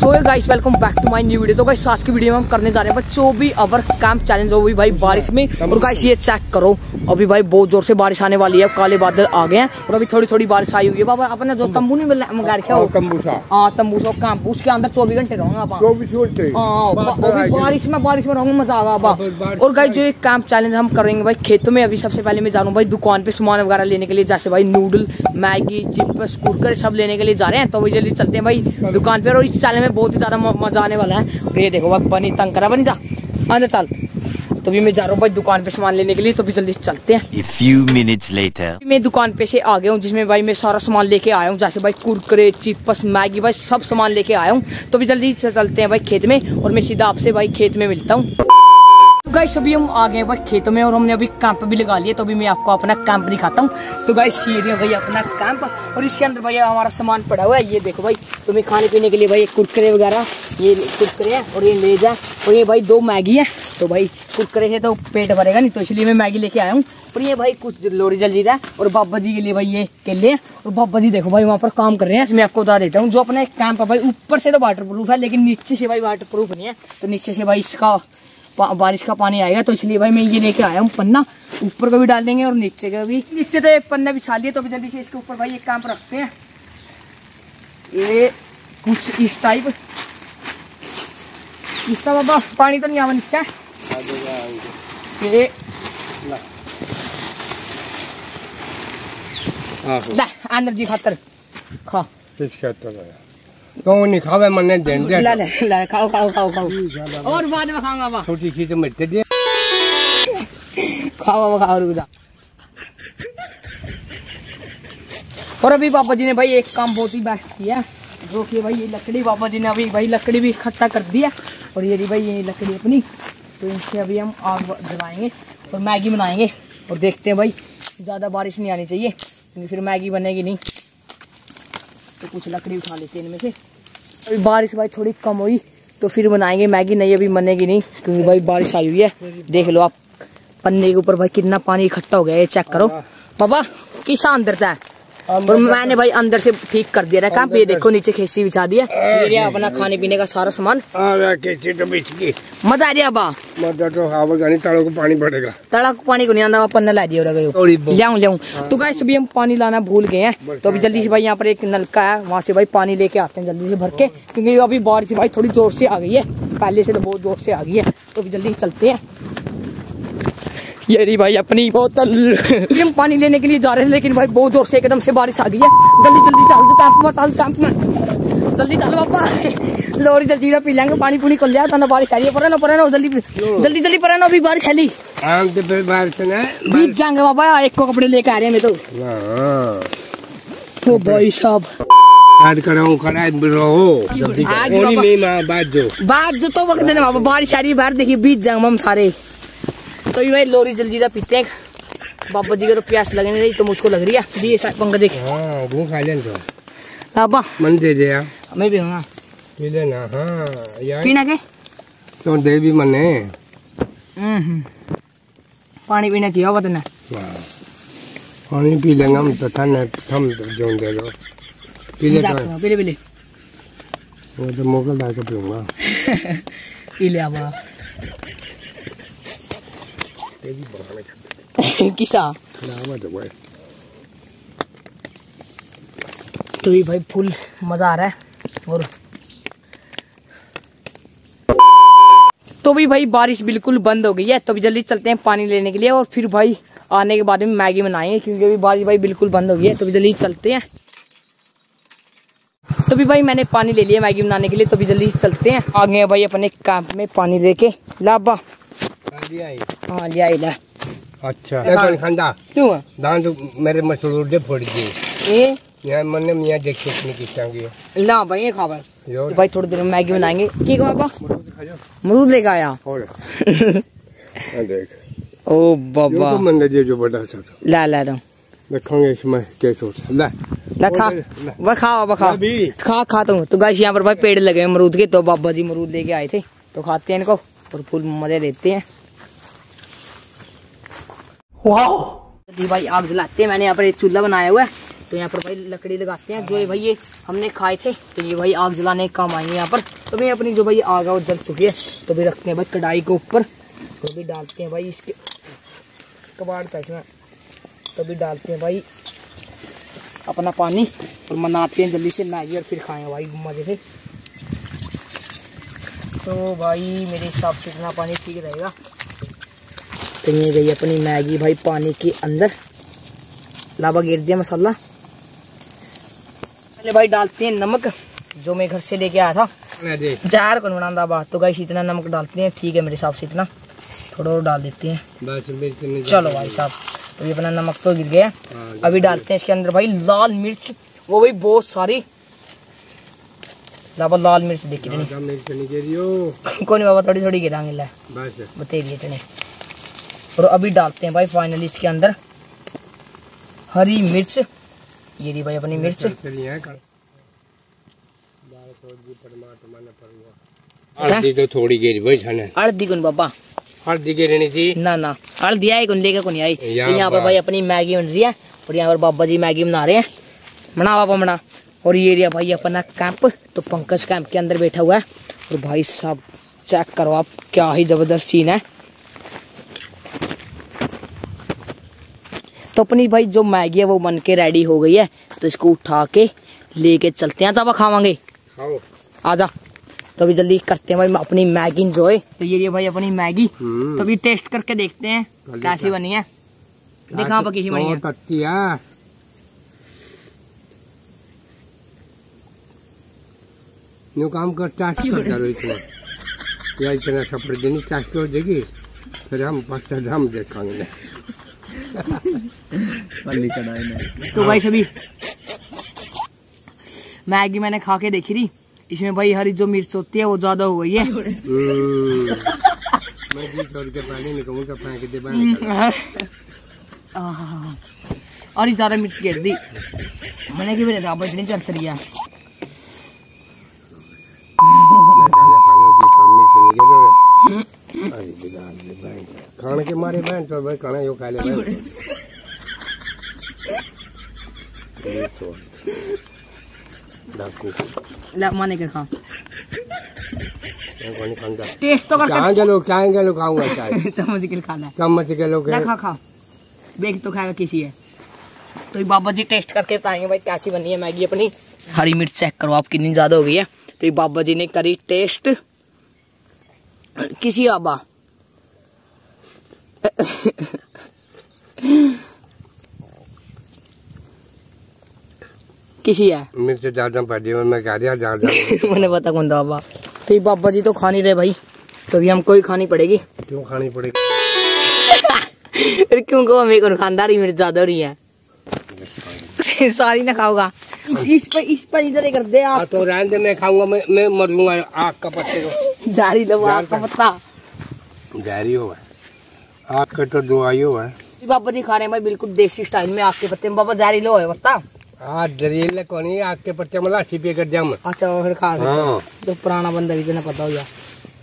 So guys welcome back to my new video. तो guys आज की वीडियो में हम करने जा रहे हैं 24 आवर कैंप चैलेंज। हो भाई बारिश में, और गाइस ये चेक करो अभी भाई बहुत जोर से बारिश आने वाली है। काले बादल आ गए हैं और अभी थोड़ी थोड़ी बारिश आई हुई है। बाबा अपने जो तंबू नहीं मंगा रखा हो, तंबू सो कैंप, उसके अंदर 24 घंटे रहूंगा। बारिश में रहूंगा, मजा आगा। और गाइस जो कैंप चैलेंज हम करेंगे भाई खेतों में। अभी सबसे पहले मैं जा रहा हूँ भाई दुकान पे सामान वगैरह लेने के लिए, जैसे भाई नूडल, मैगी, चिप्स, कुरकुरे सब लेने के लिए जा रहे हैं। तो वही जल्दी चलते हैं भाई दुकान पे। और इस चैलेंज में बहुत ही ज्यादा मजा आने वाला है। और ये देखो भाई बनी तंग करा, बनी जा अंदर चल। तो भी मैं जा रहा हूँ भाई दुकान पे सामान लेने के लिए, तो भी जल्दी चलते हैं। A few minutes later. मैं दुकान पे से आ गया हूँ, जिसमें भाई मैं सारा सामान लेके आया हूँ, जैसे भाई कुरकुरे, चिप्स, मैगी, भाई सब सामान लेके आया हूँ। तो भी जल्दी चलते हैं भाई खेत में, और मैं सीधा आपसे भाई खेत में मिलता हूँ। तो गाइस अभी हम आ गए भाई खेतों में, और हमने अभी कैंप भी लगा लिया। तो अभी मैं आपको अपना कैंप दिखाता हूँ। तो गाइस ये रही भाई अपना कैंप, और इसके अंदर भाई हमारा सामान पड़ा हुआ है। ये देखो भाई तुम्हें खाने पीने के लिए भाई कुरकुरे वगैरह, ये कुरकुरे है और ये लेज है, और ये भाई 2 मैगी है। तो भाई कुरकुरे से तो पेट भरेगा नहीं, तो इसलिए मैं मैगी लेके आया हूँ। और ये भाई कुछ लोरी जलजीरा है, और बाबा जी के लिए भाई ये केले हैं। और बाबा जी देखो भाई वहाँ पर काम कर रहे हैं। मैं आपको बता देता हूँ, जो अपना एक कैंप है भाई ऊपर से तो वाटर प्रूफ है, लेकिन नीचे से भाई वाटर प्रूफ नहीं है। तो नीचे से भाई इसका बारिश का पानी आएगा, तो इसलिए भाई मैं ये लेके आया हूँ पन्ना। ऊपर का भी डाल देंगे और नीचे का भी। नीचे तो एक पन्ना बिछा लिए, तो अभी जल्दी से इसके ऊपर भाई एक कैंप रखते हैं। ये कुछ इस टाइप इसका बाबा पानी तो नहीं आवा नीचे। ये अंदर जी खातर खा तो नहीं खावे मने देन दे। ला ला खाओ खाओ खाओ खाओ, और बाद में खाऊंगा बा। छोटी सी तो मिर्च दे, खाओ खाओ रुक जा। और अभी बाबा जी ने भाई एक काम बहुत ही बेस्ट किया, जो कि भाई ये लकड़ी बाबा जी ने अभी भाई लकड़ी भी इकट्ठा कर दिया। और ये भाई ये लकड़ी अपनी, तो इनसे अभी हम आग जलाएंगे और मैगी बनाएंगे। और देखते हैं भाई ज़्यादा बारिश नहीं आनी चाहिए, क्योंकि फिर मैगी बनेगी नहीं। तो कुछ लकड़ी उठा लेते हैं इनमें से। अभी बारिश भाई थोड़ी कम हुई तो फिर बनाएंगे मैगी, नहीं अभी बनेगी नहीं, क्योंकि भाई बारिश आई हुई है। देख लो आप पन्ने के ऊपर भाई कितना पानी इकट्ठा हो गया है, चेक करो बाबा किसा अंदर था। और मैंने भाई अंदर से ठीक कर दिया रहा काम। ये देखो नीचे खेसी बिछा दिया, ये अपना खाने पीने का सारा सामान। मजा आ रहा बा, मजा तो आवेगा नहीं, तड़ो को पानी पड़ेगा। तड़ा को पानी को नहीं आंदा, पन्ना ला दिया लियाऊं। तो गाइस अभी हम पानी लाना भूल गए हैं, तो अभी जल्दी से भाई यहाँ पर एक नलका है, वहाँ से भाई पानी लेके आते हैं जल्दी से भर के, क्योंकि अभी बारिश भाई थोड़ी जोर से आ गई है, पहले से तो बहुत जोर से आ गई है। तो अभी जल्दी चलते हैं। ये रही भाई अपनी बोतल। हम पानी लेने के लिए जा रहे हैं, लेकिन भाई बहुत जोर से एकदम से बारिश आ गई है। जल्दी जल्दी चल कैंप में जल्दी चल बाबा। लोरी जल्जीरा पी लेंगे, पानी पुनी कर लिया था। बारिश आ रही है, पर जल्दी जल्दी जल्दी पर अभी बारिश है। बीच जाएंगे बाबा, एक को कपड़े लेके आ रहे हैं मैं तो। भाई साहब बात जो तो वक्त देना बाबा, बारिश आ रही है बाहर, देखिए बीच जाएंगे हम सारे। तो भाई लोरी जलजीरा पीते हैं। बाबा जी को तो प्यास लगने रही, तो मुझको लग रही है। दिए पंखा देख बाबा मन दे दे यार, मैं भी हूँ पी लेना। हाँ यार पीना के तो दे भी मने पानी पीना चाहिए बतना। पानी पी लेंगे हम तो थम जो दे लो, पी ले पीले पीले वो तो मोकल ला के पीऊंगा। पी ले आबा किसा तो भी भाई फुल मजा आ रहा है। और तो भी भाई बारिश बिल्कुल बंद हो गई है, तो भी जल्दी चलते हैं पानी लेने के लिए, और फिर भाई आने के बाद में मैगी बनाएंगे, क्योंकि अभी बारिश भाई बिल्कुल बंद हो गई है। तो भी जल्दी चलते हैं। तो भी भाई मैंने पानी ले लिया मैगी बनाने के लिए, तो भी जल्दी चलते हैं। आ गए भाई अपने कैंप में पानी लेके। लाबा हाँ लिया। अच्छा खांदा क्यों दान तो मेरे मसूर दे फोड़ दिए। ये यार मने मियां देख कितनी किस्म ला भाई ये खा भाई थोड़ी देर में मैगी बनाएंगे। की को पापा अमरूद लेके आया। देख ओ बाबा तो मन दे जो बड़ा सा ला ला दो रखेंगे इसमें क्या सोच ला खा वो खा खा तो गाइस यहाँ पर भाई पेड़ लगे अमरूद के, तो बाबा जी अमरूद लेके आए थे, तो खाते हैं इनको और फुल मजे लेते हैं। वाह भाई आग जलाते हैं। मैंने यहाँ पर एक चूल्हा बनाया हुआ है, तो यहाँ पर भाई लकड़ी लगाते हैं, जो ये भाई ये हमने खाए थे, तो ये भाई आग जलाने के काम आएंगे यहाँ पर। तो भाई अपनी जो भाई आग है वो जल चुकी है, तो भी रखते हैं भाई कढ़ाई के ऊपर, तो भी डालते हैं भाई इसके कबाड़ का इसमें, तो भी डालते हैं भाई अपना पानी और बनाते हैं जल्दी से मैगी और फिर खाएंगे भाई मज़े से। तो भाई मेरे हिसाब से इतना पानी ठीक रहेगा। तो ये गई अपनी मैगी भाई पानी के अंदर, लावा गिर दिया मसाला। पहले भाई डालते हैं नमक, जो मैं घर से लेके आया था, जार कौन बनाता बात। तो गाइस इतना नमक डालते हैं, ठीक है मेरे हिसाब से इतना, थोड़ा और डाल देते हैं। चलो भाई साहब, अभी अपना नमक तो गिर गया। अभी डालते हैं इसके अंदर भाई लाल मिर्च, वो भाई बहुत सारी लाल मिर्च देखी कोई नहीं बाबा, थोड़ी थोड़ी गिराएंगे बतेरिए इतने। और अभी डालते हैं भाई फाइनली इसके अंदर हरी मिर्च, ये रही भाई अपनी मिर्च। हल्दी तो थोड़ी गिरी भाई छाने, हल्दी कौन बाबा, हल्दी गिरनी थी ना ना हल्दी आई कौन लेकर कौन आई। तो यहाँ पर भाई अपनी मैगी बन रही है, और यहाँ पर बाबा जी मैगी बना रहे हैं, बना बाबा बना। और ये रहा भाई अपना कैंप, तो पंकज कैंप के अंदर बैठा हुआ है। और भाई साहब चेक करो आप, क्या ही जबरदस्त सीन है। तो अपनी भाई जो मैगी है वो बन के रेडी हो गई है, तो इसको उठा के लेके चलते हैं, तब खावांगे। आजा, तो अभी जल्दी करते हैं भाई अपनी मैगी एंजॉय। तो ये भाई अपनी मैगी, तो अभी टेस्ट करके देखते हैं कैसी बनी है। दिखा कैसी बनी है। न्यू काम कर टेस्ट करता रहो इतना, या इतना सफर देनी टेस्ट हो जाएगी, फिर हम पाँच हम देखेंगे। तो भाई सभी मैगी मैंने खा के देखी थी, इसमें भाई हरी जो मिर्च होती है वो ज्यादा हो गई है। और ये ज्यादा मिर्च गिर दी मैंने कि मेरे आप इतनी चढ़ रही है। खाने के मारे बहन तो भाई खाना यो खा ले माने कर खा खाऊंगा, टेस्ट तो करके क्या खाऊंगा चम्मच के खाना है, चम्मच के लोग खा खा देख तो खाएगा किसी है। तो ये बाबा जी टेस्ट करके बताएंगे भाई कैसी बनी है मैगी अपनी। हरी मिर्च चेक करो आप कितनी ज्यादा हो गई है। तो ये बाबा जी ने करी टेस्ट, किसी आबा किसी है मिर्च ज्यादा पड़ी, मैं कह दिया ज्यादा मैंने पता कौन था बाबा। तो ये बाबा जी तो खा नहीं रहे भाई, तो अभी हमको ही खानी पड़ेगी। क्यों खानी पड़ेगी? फिर क्यों को मेरे को खानदारी मिर्च ज्यादा हो रही है। सारी ना खाओगा, इस पर इधर ही कर दे आप। तो रहने दे, मैं खाऊंगा, मैं मर लूंगा आग का पत्ते को। जारी लो आग का पत्ता, जारी हो आग का तो दो आई हो है। बाबा जी खा रहे हैं भाई बिल्कुल देसी स्टाइल में आग के पत्ते में। बाबा जारी लो है पत्ता, दरियल कौन है आग के पत्ते मला छिपे कर जाम। अच्छा फिर खा तो पुराना बंदा भी तो पता हो गया।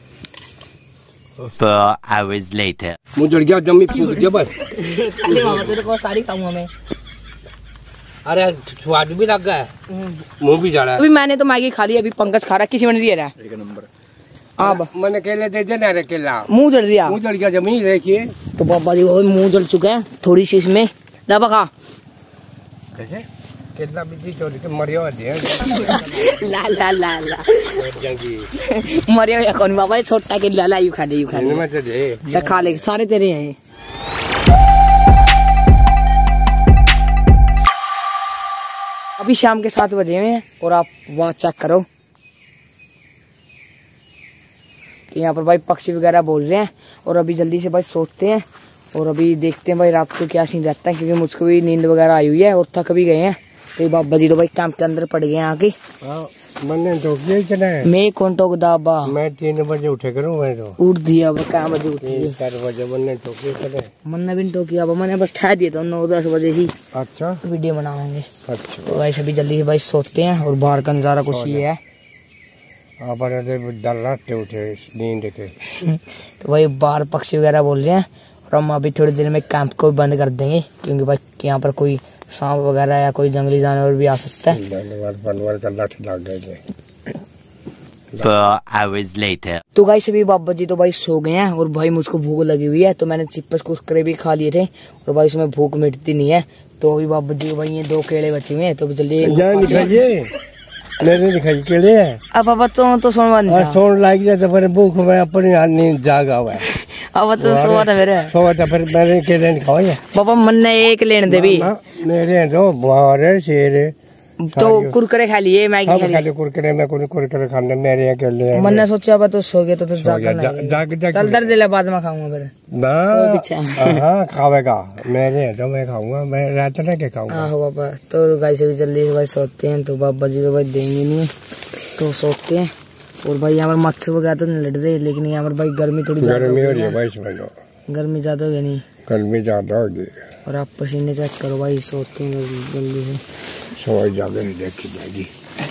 4 hours later. मुझे गया जमी फूक दिया बस। अरे मामा तेरे को सारी खाऊंगा मैं। अरे स्वाद भी लग गया, मुंह भी जा रहा है। अभी मैंने तो मैगी खा ली, अभी पंकज खा रहा है, किसी ने दिया रहा है। एक नंबर। अब मैंने केले दे देना रे, केला मुंह जल दिया, मुंह जल गया जमी देखिए। तो बाबा जी वो मुंह जल चुके हैं थोड़ी सी इसमें। लाबा खा कैसे केला भी छोड़ के मरियो दे ला ला ला ला मरियो या कौन बाबा, छोटा केला ला यू खा दे, यू खा दे, मैं तो दे खा ले, सारे तेरे हैं। अभी शाम के 7 बजे हैं और आप वहाँ चेक करो, तो यहाँ पर भाई पक्षी वगैरह बोल रहे हैं। और अभी जल्दी से भाई सोते हैं और अभी देखते हैं भाई रात को क्या सीन रहता है, क्योंकि मुझको भी नींद वगैरह आई हुई है और थक भी गए हैं। तो बाबा जी तो भाई कैंप के अंदर पड़ गए हैं आके। मैं कौन टोक दाबा, मैं 3 बजे उठे करूँ, मैं तो उठ दिया क्या बजे उठ 4 बजे मैंने टोके करे, मन्ना भी टोकी अब मैंने बस ठह दिया था 9-10 बजे ही। अच्छा वीडियो बनाएंगे। अच्छा तो भाई सभी जल्दी से भाई सोते हैं और बाहर का नजारा कुछ ये है। उठे नींद के। तो भाई बाहर पक्षी वगैरह बोल रहे हैं और हम अभी थोड़ी देर में कैंप को बंद कर देंगे, क्योंकि भाई यहाँ पर कोई सांप वगैरह या कोई जंगली जानवर भी आ सकता है। जानवर का लाठी लग गए। 4 hours later. तो गाइस अभी बाबा जी तो भाई सो गए हैं और भाई मुझको भूख लगी हुई है, तो मैंने चिप्स कुरकुरे भी खा लिए थे और भाई इसमें भूख मिटती नहीं है। तो अभी बाबा जी भाई ये 2 केले बचे हुए हैं, तो जल्दी मेरे दिखाई केले है। अब पापा तो सोन बंद सोन लाग गया तो फिर भूख में अपनी नींद जागा हुआ है। अब तो सोवा था फिर मैंने केले नहीं खाए। पापा मन ने एक लेने दे भी मेरे दो बारे शेर तो कुरकुरे खा लिए, मैगी खा ली। कुरकुरे में कुरकुरे खाने मेरे अकेले। मन ने सोचा अब तो सो गए तो जाग चल दर्द दिला बाद में खाऊंगा फिर ना। हाँ खावेगा मेरे तो मैं खाऊंगा, मैं रात ना के खाऊंगा। हाँ पापा तो गाइस अभी जल्दी से भाई सोते हैं, तो बाबा जी तो भाई देंगे नहीं तो सोते हैं। और भाई यहाँ पर मच्छर वगैरह तो नहीं लड़ रहे, लेकिन यहाँ पर भाई गर्मी थोड़ी ज्यादा हो रही है भाई। गर्मी ज्यादा हो गई नहीं, गर्मी ज्यादा होगी। और आप पसीने चेक करो भाई, सोते हैं जल्दी से। सवाई ज्यादा नहीं देखी जाएगी।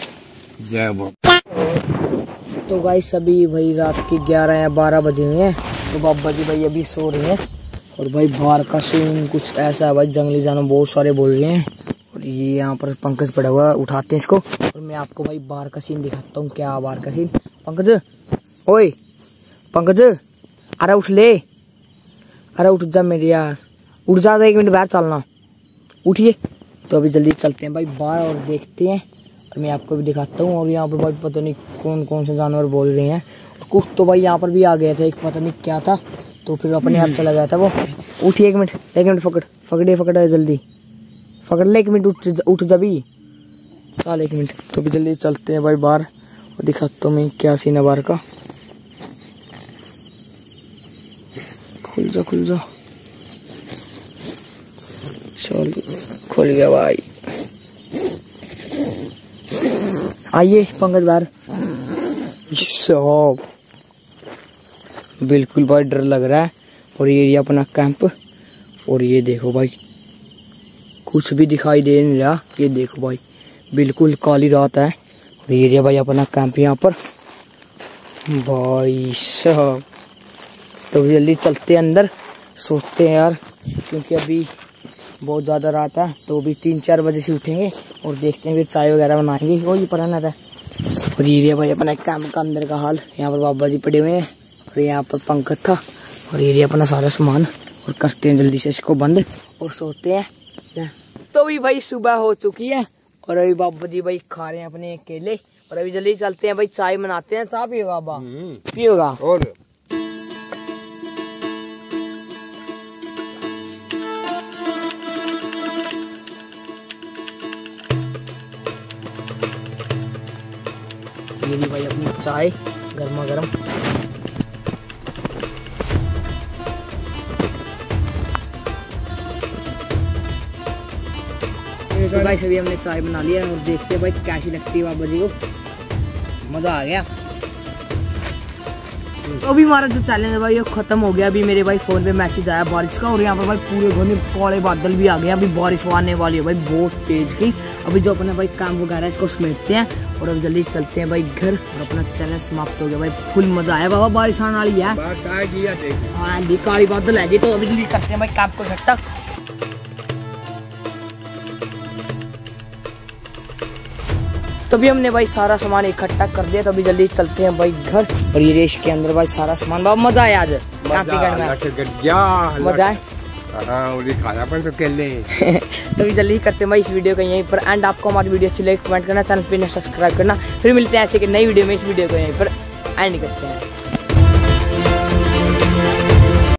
तो गाइस अभी भाई रात के 11 या 12 बजे हुए हैं, तो बाबा जी भाई अभी सो रहे हैं। और भाई बाहर का सीन कुछ ऐसा है भाई, जंगली जानवर बहुत सारे बोल रहे हैं। और ये यहाँ पर पंकज पड़ा हुआ है, उठाते हैं इसको और मैं आपको भाई बाहर का सीन दिखाता हूँ। क्या बाहर का सीन? पंकज, ओए पंकज, अरे उठ ले, अरे उठ जा मेरे यार, उठ जा, 1 मिनट बाहर चलना, उठिए। तो अभी जल्दी चलते हैं भाई बाहर और देखते हैं, और मैं आपको भी दिखाता हूँ। और यहाँ पर भाई पता नहीं कौन कौन से जानवर बोल रहे हैं, कुछ तो भाई यहाँ पर भी आ गया था, एक पता नहीं क्या था, तो फिर अपने आप चला गया था वो। उठिए 1 मिनट, 1 मिनट पकड़े जल्दी पकड़ ले, 1 मिनट उठ जा भी, चल 1 मिनट। तो भी जल्दी चलते हैं भाई बाहर और दिखाता हूँ मैं क्या सीन है बाहर का। खुल जा चल, खुल गया भाई। आइए पंकज बाहर। सब बिल्कुल भाई डर लग रहा है। और ये अपना कैंप, और ये देखो भाई कुछ भी दिखाई दे नहीं रहा, ये देखो भाई बिल्कुल काली रात है। और ये भाई अपना कैंप यहाँ पर भाई साहब। तो जल्दी चलते हैं अंदर, सोते हैं यार, क्योंकि अभी बहुत ज़्यादा रात है। तो अभी 3-4 बजे से उठेंगे और देखते हैं, फिर चाय वगैरह बनाएंगे, वही पढ़ना था। और ये भाई अपना कैंप का अंदर का हाल, यहाँ पर बाबा जी पड़े हुए हैं और यहाँ पर पंकज था, और ये अपना सारा सामान। और करते हैं जल्दी से इसको बंद और सोते हैं। तो अभी भाई सुबह हो चुकी है और अभी बाबा जी भाई खा रहे हैं अपने केले। और अभी जल्दी चलते हैं भाई, चाय बनाते हैं। चाय पियोगा बाबा? पियोगा। और ये भाई अपनी चाय गर्मा गर्म। तो गाइस अभी हमने चाय बना लिया और देखते हैं भाई कैसी लगती है बाबा जी को। मजा आ गया। तो अभी हमारा जो चैलेंज है भाई ये खत्म हो गया। अभी मेरे भाई फोन पे मैसेज आया बारिश का, और यहाँ पर भाई पूरे घने काले बादल भी आ गए। अभी बारिश आने वाली है भाई बहुत तेज की। अभी जो अपने भाई काम वगैरह इसको समेटते हैं और अब जल्दी चलते हैं भाई घर, और अपना चैलेंज समाप्त हो गया भाई। फुल मजा आया बाबा, बारिश आने वाली है। हाँ जी काली बादल है जी। तो अभी जल्दी करते हैं भाई काम को इकट्ठा। तो अभी हमने भाई सारा सामान इकट्ठा कर दिया, तो अभी जल्दी चलते हैं भाई घर। और ये रेस के अंदर भाई सारा सामान। बाबा मजा आया आज मजा है। तो अभी जल्दी करते हैं भाई इस वीडियो को यहीं पर एंड। आपको हमारी वीडियो अच्छी लगे कमेंट करना, चैनल पे सब्सक्राइब करना। फिर मिलते हैं ऐसे कि नई वीडियो में। इस वीडियो को यहीं पर एंड करते हैं।